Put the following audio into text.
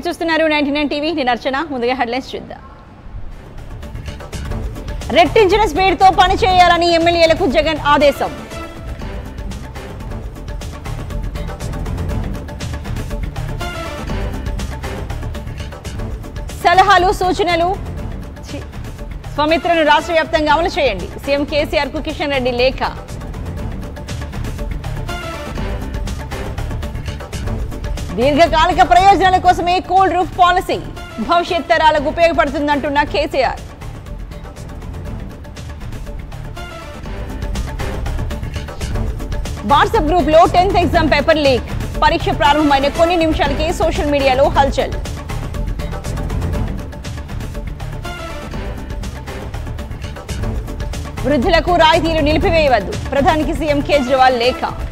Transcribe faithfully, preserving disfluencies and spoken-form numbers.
చూస్తున్నారు ninety nine TV. నేను అర్చన. ముందుగా హెడ్లైన్స్ చూద్దాం. రెట్టించిన స్పీడ్తో పని చేయాలని ఎమ్మెల్యేలకు జగన్ ఆదేశం. సలహాలు సూచనలు స్వమిత్రను రాష్ట్ర వ్యాప్తంగా అమలు చేయండి. సీఎం కేసీఆర్ కు కిషన్ రెడ్డి లేఖ. దీర్ఘకాలిక ప్రయోజనాల కోసమే కూల్ రూఫ్ పాలసీ, భవిష్యత్ తరాలకు ఉపయోగపడుతుందంటున్న కేసీఆర్. వాట్సాప్ గ్రూప్ లో టెన్త్ ఎగ్జామ్ పేపర్ లీక్, పరీక్ష ప్రారంభమైన కొన్ని నిమిషాలకే సోషల్ మీడియాలో హల్చల్. వృద్ధులకు రాయితీలు నిలిపివేయవద్దు, ప్రధానికి సీఎం కేజ్రీవాల్ లేఖ.